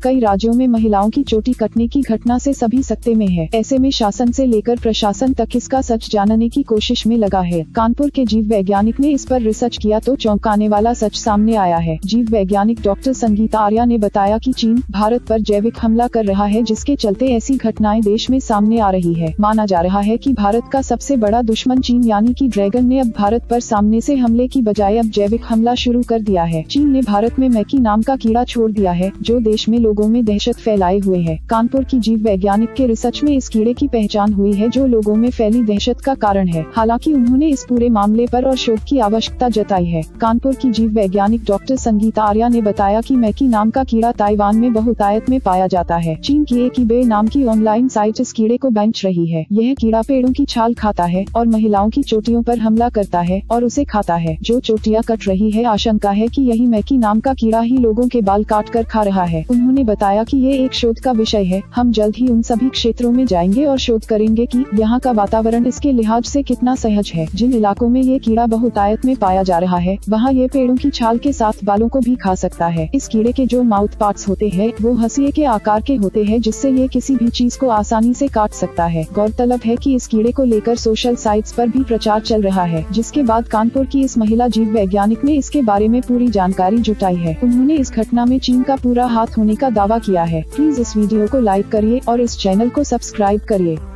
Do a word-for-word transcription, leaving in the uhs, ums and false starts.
कई राज्यों में महिलाओं की चोटी कटने की घटना से सभी सकते में है। ऐसे में शासन से लेकर प्रशासन तक इसका सच जानने की कोशिश में लगा है। कानपुर के जीव वैज्ञानिक ने इस पर रिसर्च किया तो चौंकाने वाला सच सामने आया है। जीव वैज्ञानिक डॉक्टर संगीता आर्या ने बताया कि चीन भारत पर जैविक हमला कर रहा है, जिसके चलते ऐसी घटनाएं देश में सामने आ रही है। माना जा रहा है कि भारत का सबसे बड़ा दुश्मन चीन यानी कि ड्रैगन ने अब भारत पर सामने से हमले की बजाय अब जैविक हमला शुरू कर दिया है। चीन ने भारत में मैकी नाम का कीड़ा छोड़ दिया है, जो देश में लोगों में दहशत फैलाए हुए है। कानपुर की जीव वैज्ञानिक के रिसर्च में इस कीड़े की पहचान हुई है, जो लोगों में फैली दहशत का कारण है। हालांकि उन्होंने इस पूरे मामले पर और शोध की आवश्यकता जताई है। कानपुर की जीव वैज्ञानिक डॉक्टर संगीता आर्या ने बताया कि मैकी नाम का कीड़ा ताइवान में बहुतायत में पाया जाता है। चीन की एक ईबे नाम की ऑनलाइन साइट इस कीड़े को बेच रही है। यह कीड़ा पेड़ों की छाल खाता है और महिलाओं की चोटियों पर हमला करता है और उसे खाता है। जो चोटियां कट रही है, आशंका है कि यही मैकी नाम का कीड़ा ही लोगों के बाल काट कर खा रहा है। उन्होंने बताया कि ये एक शोध का विषय है। हम जल्द ही उन सभी क्षेत्रों में जाएंगे और शोध करेंगे कि यहाँ का वातावरण इसके लिहाज से कितना सहज है। जिन इलाकों में ये कीड़ा बहुतायत में पाया जा रहा है, वहाँ ये पेड़ों की छाल के साथ बालों को भी खा सकता है। इस कीड़े के जो माउथ पार्ट्स होते हैं वो हंसिए के आकार के होते हैं, जिससे ये किसी भी चीज को आसानी से काट सकता है। गौरतलब है कि इस कीड़े को लेकर सोशल साइट्स पर भी प्रचार चल रहा है, जिसके बाद कानपुर की इस महिला जीव वैज्ञानिक ने इसके बारे में पूरी जानकारी जुटाई है। उन्होंने इस घटना में चीन का पूरा हाथ होने का दावा किया है। प्लीज इस वीडियो को लाइक करिए और इस चैनल को सब्सक्राइब करिए।